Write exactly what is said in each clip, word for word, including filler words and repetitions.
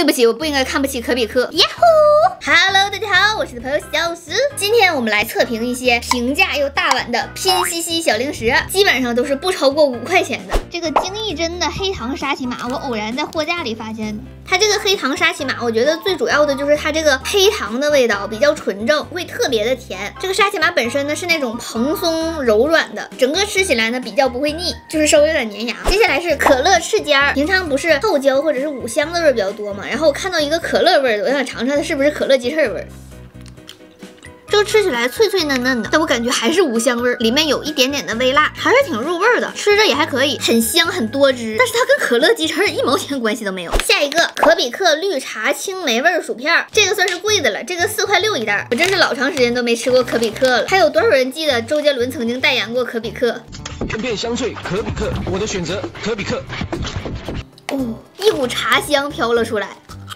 对不起，我不应该看不起可比克。呀呼 ！Hello， 大家好，我是你的朋友小石。今天我们来测评一些平价又大碗的拼夕夕小零食，基本上都是不超过五块钱的。这个精益珍的黑糖沙琪玛，我偶然在货架里发现的。它这个黑糖沙琪玛，我觉得最主要的就是它这个黑糖的味道比较纯正，会特别的甜。这个沙琪玛本身呢是那种蓬松柔软的，整个吃起来呢比较不会腻，就是稍微有点粘牙。接下来是可乐翅尖儿，平常不是豆胶或者是五香的味儿比较多嘛，然后我看到一个可乐味儿的，我想尝尝它是不是可乐鸡翅味儿。这个吃起来脆脆嫩嫩的，但我感觉还是五香味儿，里面有一点点的微辣，还是挺入味儿的，吃着也还可以，很香很多汁。但是它跟可乐鸡翅一毛钱关系都没有。下一个可比克绿茶青梅味薯片，这个算是贵的了，这个四块六一袋，我真是老长时间都没吃过可比克了。还有多少人记得周杰伦曾经代言过可比克？ 甜片香脆，可比克，我的选择，可比克。 哦，一股茶香飘了出来。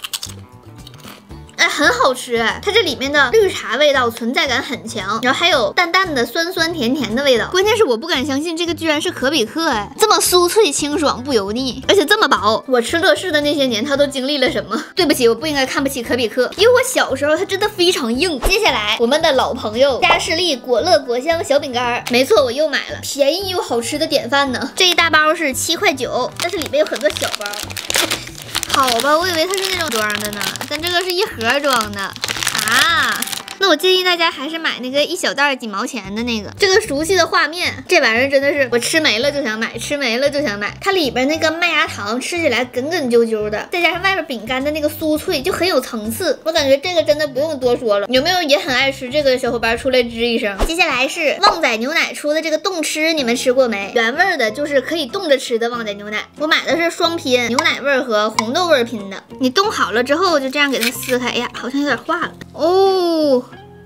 哎，很好吃哎！它这里面的绿茶味道存在感很强，然后还有淡淡的酸酸甜甜的味道。关键是我不敢相信这个居然是可比克哎，这么酥脆清爽不油腻，而且这么薄。我吃乐事的那些年，它都经历了什么？对不起，我不应该看不起可比克，因为我小时候它真的非常硬。接下来我们的老朋友嘉士力果乐果香小饼干，没错，我又买了，便宜又好吃的典范呢。这一大包是七块九，但是里面有很多小包。好吧，我以为它是那种装的呢，但这个是一盒装的啊。那我建议大家还是买那个一小袋几毛钱的那个。这个熟悉的画面，这玩意儿真的是我吃没了就想买，吃没了就想买。它里边那个麦芽糖吃起来梗梗啾啾的，再加上外边饼干的那个酥脆，就很有层次。我感觉这个真的不用多说了。有没有也很爱吃这个的小伙伴出来吱一声？接下来是旺仔牛奶出的这个冻吃，你们吃过没？原味的就是可以冻着吃的旺仔牛奶。我买的是双拼，牛奶味和红豆味拼的。你冻好了之后就这样给它撕开，哎呀，好像有点化了哦。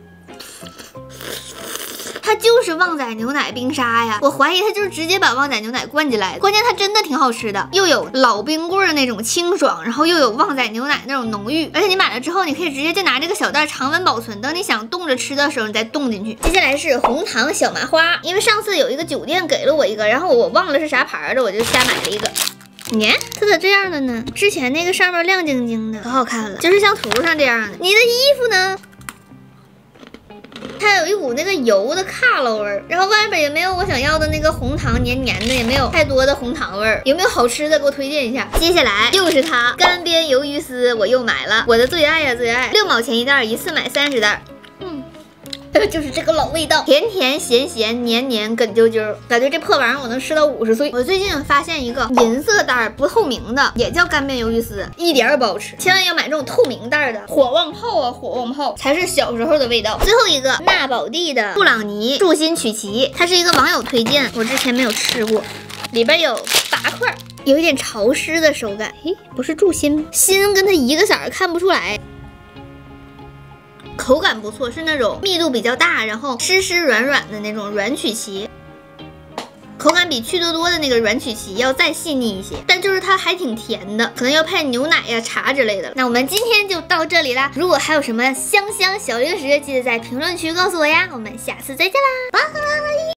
它就是旺仔牛奶冰沙呀，我怀疑它就是直接把旺仔牛奶灌进来的。关键它真的挺好吃的，又有老冰棍那种清爽，然后又有旺仔牛奶那种浓郁，而且你买了之后，你可以直接就拿这个小袋常温保存，等你想冻着吃的时候你再冻进去。接下来是红糖小麻花，因为上次有一个酒店给了我一个，然后我忘了是啥牌的，我就瞎买了一个。你它咋这样的呢？之前那个上面亮晶晶的，可好看了，就是像图上这样的。你的衣服呢？它有一股那个油的卡路味儿，然后外边也没有我想要的那个红糖黏黏的，也没有太多的红糖味儿。有没有好吃的给我推荐一下？接下来又是它干煸鱿鱼丝，我又买了，我的最爱呀最爱，六毛钱一袋，一次买三十袋。嗯。就是这个老味道，甜甜咸咸黏黏梗啾啾，感觉这破玩意儿我能吃到五十岁。我最近发现一个银色袋不透明的，也叫干煸鱿鱼丝，一点也不好吃，千万要买这种透明袋的。火旺泡啊，火旺泡才是小时候的味道。最后一个纳宝蒂的布朗尼树心曲奇，它是一个网友推荐，我之前没有吃过，里边有八块，有一点潮湿的手感。嘿，不是柱心，心跟它一个色儿看不出来。口感不错，是那种密度比较大，然后湿湿软软的那种软曲奇，口感比趣多多的那个软曲奇要再细腻一些，但就是它还挺甜的，可能要配牛奶呀、茶之类的。那我们今天就到这里啦，如果还有什么香香小零食，记得在评论区告诉我呀，我们下次再见啦，拜拜。